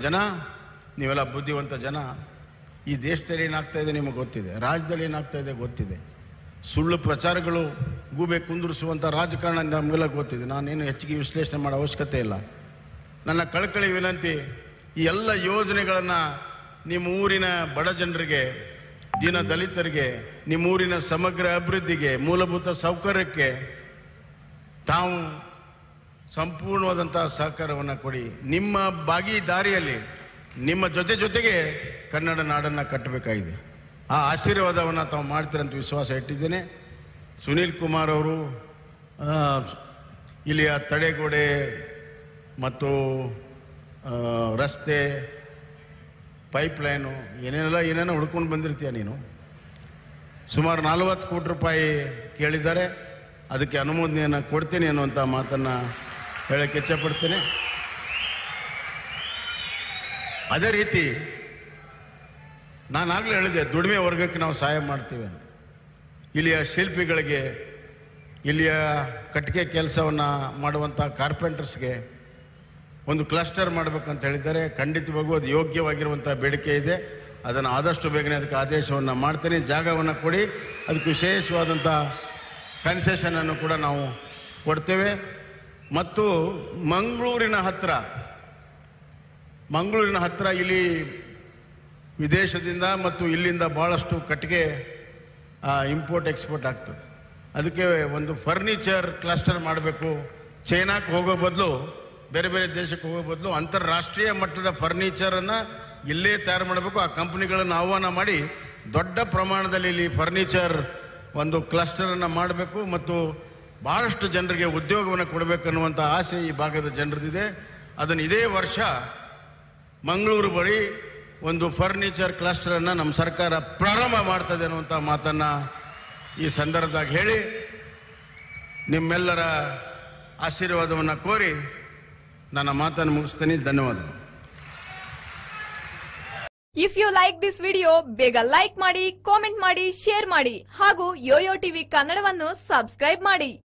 ಜನ, ನೀವೆಲ್ಲ ಬುದ್ಧಿವಂತ ಜನ. ಈ ದೇಶದಲ್ಲಿ ಏನಾಗ್ತಾ ಇದೆ ನಿಮಗೆ ಗೊತ್ತಿದೆ, ರಾಜ್ಯದಲ್ಲಿ ಏನಾಗ್ತಾ ಇದೆ ಗೊತ್ತಿದೆ. ಸುಳ್ಳು ಪ್ರಚಾರಗಳು ಗೂಬೆ ಕುಂದಿರಿಸುವಂಥ ರಾಜಕಾರಣ ನಮಗೆಲ್ಲ ಗೊತ್ತಿದೆ. ನಾನೇನು ಹೆಚ್ಚಿಗೆ ವಿಶ್ಲೇಷಣೆ ಮಾಡೋ ಅವಶ್ಯಕತೆ ಇಲ್ಲ. ನನ್ನ ಕಳಕಳಿ ವಿನಂತಿ, ಈ ಎಲ್ಲ ಯೋಜನೆಗಳನ್ನು ನಿಮ್ಮ ಊರಿನ ಬಡ ಜನರಿಗೆ, ದೀನ ದಲಿತರಿಗೆ, ನಿಮ್ಮ ಊರಿನ ಸಮಗ್ರ ಅಭಿವೃದ್ಧಿಗೆ, ಮೂಲಭೂತ ಸೌಕರ್ಯಕ್ಕೆ ತಾವು ಸಂಪೂರ್ಣವಾದಂಥ ಸಹಕಾರವನ್ನು ಕೊಡಿ. ನಿಮ್ಮ ಭಾಗಿದಾರಿಯಲ್ಲಿ ನಿಮ್ಮ ಜೊತೆಗೆ ಕನ್ನಡ ನಾಡನ್ನು ಕಟ್ಟಬೇಕಾಗಿದೆ. ಆ ಆಶೀರ್ವಾದವನ್ನು ತಾವು ಮಾಡ್ತೀರಂತ ವಿಶ್ವಾಸ ಇಟ್ಟಿದ್ದೇನೆ. ಸುನೀಲ್ ಕುಮಾರ್ ಅವರು ಇಲ್ಲಿಯ ತಡೆಗೋಡೆ ಮತ್ತು ರಸ್ತೆ, ಪೈಪ್ಲೈನು ಏನೇನೋ ಹುಡ್ಕೊಂಡು ಬಂದಿರ್ತೀಯ ನೀನು. ಸುಮಾರು 40 ಕೋಟಿ ರೂಪಾಯಿ ಕೇಳಿದ್ದಾರೆ. ಅದಕ್ಕೆ ಅನುಮೋದನೆಯನ್ನು ಕೊಡ್ತೀನಿ ಅನ್ನುವಂಥ ಮಾತನ್ನು ಹೇಳಕ್ಕೆ ಇಚ್ಛಪಡ್ತೇನೆ. ಅದೇ ರೀತಿ ನಾನಾಗಲೇ ಹೇಳಿದೆ, ದುಡಿಮೆ ವರ್ಗಕ್ಕೆ ನಾವು ಸಹಾಯ ಮಾಡ್ತೀವಿ ಅಂತ. ಇಲ್ಲಿಯ ಶಿಲ್ಪಿಗಳಿಗೆ, ಇಲ್ಲಿಯ ಕಟ್ಟಿಗೆ ಕೆಲಸವನ್ನು ಮಾಡುವಂಥ ಕಾರ್ಪೆಂಟರ್ಸ್ಗೆ ಒಂದು ಕ್ಲಸ್ಟರ್ ಮಾಡಬೇಕಂತ ಹೇಳಿದ್ದಾರೆ. ಖಂಡಿತವಾಗೂ ಅದು ಯೋಗ್ಯವಾಗಿರುವಂಥ ಬೇಡಿಕೆ ಇದೆ. ಅದನ್ನು ಆದಷ್ಟು ಬೇಗನೆ ಅದಕ್ಕೆ ಆದೇಶವನ್ನು ಮಾಡ್ತೇನೆ. ಜಾಗವನ್ನು ಕೊಡಿ, ಅದಕ್ಕೆ ವಿಶೇಷವಾದಂಥ ಕನ್ಸೆಷನನ್ನು ಕೂಡ ನಾವು ಕೊಡ್ತೇವೆ. ಮತ್ತು ಮಂಗಳೂರಿನ ಹತ್ತಿರ ಇಲ್ಲಿ ವಿದೇಶದಿಂದ ಮತ್ತು ಇಲ್ಲಿಂದ ಭಾಳಷ್ಟು ಕಟ್ಟಿಗೆ ಇಂಪೋರ್ಟ್ ಎಕ್ಸ್ಪೋರ್ಟ್ ಆಗ್ತದೆ. ಅದಕ್ಕೆ ಒಂದು ಫರ್ನಿಚರ್ ಕ್ಲಸ್ಟರ್ ಮಾಡಬೇಕು. ಚೈನಾಕ್ಕೆ ಹೋಗೋ ಬದಲು, ಬೇರೆ ಬೇರೆ ದೇಶಕ್ಕೆ ಹೋಗೋ ಬದಲು ಅಂತಾರಾಷ್ಟ್ರೀಯ ಮಟ್ಟದ ಫರ್ನಿಚರನ್ನು ಇಲ್ಲೇ ತಯಾರು ಮಾಡಬೇಕು. ಆ ಕಂಪ್ನಿಗಳನ್ನು ಆಹ್ವಾನ ಮಾಡಿ ದೊಡ್ಡ ಪ್ರಮಾಣದಲ್ಲಿ ಇಲ್ಲಿ ಫರ್ನಿಚರ್ ಒಂದು ಕ್ಲಸ್ಟರನ್ನು ಮಾಡಬೇಕು ಮತ್ತು ಭಾಳಷ್ಟು ಜನರಿಗೆ ಉದ್ಯೋಗವನ್ನು ಕೊಡಬೇಕನ್ನುವಂಥ ಆಸೆ ಈ ಭಾಗದ ಜನರದಿದೆ. ಅದನ್ನು ಇದೇ ವರ್ಷ ಮಂಗಳೂರು ಬಳಿ ಒಂದು ಫರ್ನಿಚರ್ ಕ್ಲಸ್ಟರನ್ನು ನಮ್ಮ ಸರ್ಕಾರ ಪ್ರಾರಂಭ ಮಾಡ್ತದೆ ಅನ್ನುವಂಥ ಮಾತನ್ನು ಈ ಸಂದರ್ಭದಾಗ ಹೇಳಿ, ನಿಮ್ಮೆಲ್ಲರ ಆಶೀರ್ವಾದವನ್ನು ಕೋರಿ ನನ್ನ ಮಾತನ್ನು ಮುಗಿಸ್ತೇನೆ. ಧನ್ಯವಾದಗಳು. If you like this video, ಬೇಗ ಲೈಕ್ ಮಾಡಿ, ಕಾಮೆಂಟ್ ಮಾಡಿ, ಶೇರ್ ಮಾಡಿ ಹಾಗೂ ಯೋಯೋ ಟಿವಿ ಕನ್ನಡವನ್ನು ಸಬ್ಸ್ಕ್ರೈಬ್ ಮಾಡಿ.